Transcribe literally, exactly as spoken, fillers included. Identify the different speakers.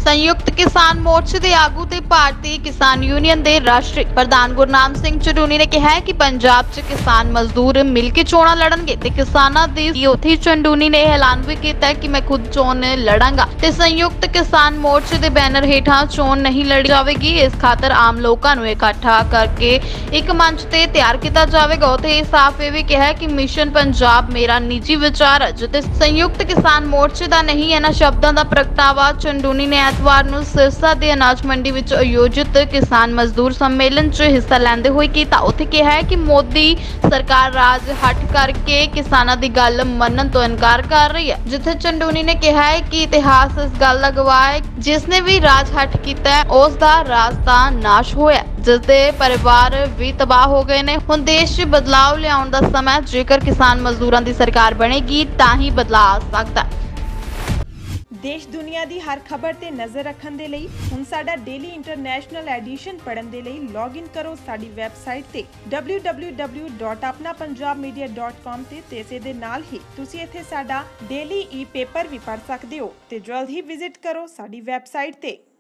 Speaker 1: संयुक्त किसान मोर्चे के आगू ते भारतीय किसान यूनियन के राष्ट्रीय प्रधान गुरनाम सिंह चंडूनी ने कहा है कि पंजाब च किसान मजदूर मिल के चोणां लड़नगे ते किसानां दी यूथी चंडूनी ने ऐलान भी किया कि मैं खुद चोण लड़ांगा ते संयुक्त किसान मोर्चे के बैनर हेठां चोण नहीं लड़ी जाएगी। इस खातर आम लोगों को इकट्ठा करके एक मंच ते तैयार किया जाएगा। उत्थे साफ ये भी कहा है कि मिशन पंजाब मेरा निजी विचार है जिते संयुक्त किसान मोर्चे का नहीं इन्हां शब्दों का प्रगटावा चंडूनी ने ਐਤਵਾਰ ਨੂੰ ਸਿਰਸਾ ਦੇ ਅਨਾਜ ਮੰਡੀ ਵਿੱਚ ਆਯੋਜਿਤ ਕਿਸਾਨ ਮਜ਼ਦੂਰ ਸੰਮੇਲਨ 'ਚ ਹਿੱਸਾ ਲੈਂਦੇ ਹੋਏ ਕੀਤਾ। ਉੱਥੇ ਕਿਹਾ ਹੈ ਕਿ ਮੋਦੀ ਸਰਕਾਰ ਰਾਜ ਹੱਟ ਕਰਕੇ ਕਿਸਾਨਾਂ ਦੀ ਗੱਲ ਮੰਨਣ ਤੋਂ ਇਨਕਾਰ ਕਰ ਰਹੀ ਹੈ, ਜਿੱਥੇ ਚੰਡੂਨੀ ਨੇ ਕਿਹਾ ਹੈ ਕਿ ਇਤਿਹਾਸ ਇਸ ਗੱਲ ਦਾ ਗਵਾਹ ਹੈ ਜਿਸਨੇ ਵੀ ਰਾਜ ਹੱਟ ਕੀਤਾ ਹੈ ਉਸ ਦਾ ਰਾਜ ਦਾ ਨਾਸ਼ ਹੋਇਆ, ਜਿਸਦੇ ਪਰਿਵਾਰ ਵੀ ਤਬਾਹ ਹੋ ਗਏ ਨੇ। ਹੁਣ ਦੇਸ਼ 'ਚ ਬਦਲਾਅ ਲਿਆਉਣ ਦਾ ਸਮਾਂ, ਜੇਕਰ ਕਿਸਾਨ ਮਜ਼ਦੂਰਾਂ ਦੀ ਸਰਕਾਰ ਬਣੇਗੀ ਤਾਂ ਹੀ ਬਦਲਾਅ ਆ ਸਕਦਾ ਹੈ।
Speaker 2: देश दुनिया की हर खबर ते नज़र रखने दे लई हुण साडा डेली इंटरनेशनल एडिशन पढ़न दे लई लॉग इन करो साडी वैबसाइट ते W W W dot Apna Punjab media dot com ते ते इस दे नाल ही तुसीं इत्थे साडा डेली ई पेपर भी पढ़ सकदे हो ते जल्द ही विजिट करो साडी वैबसाइट ते।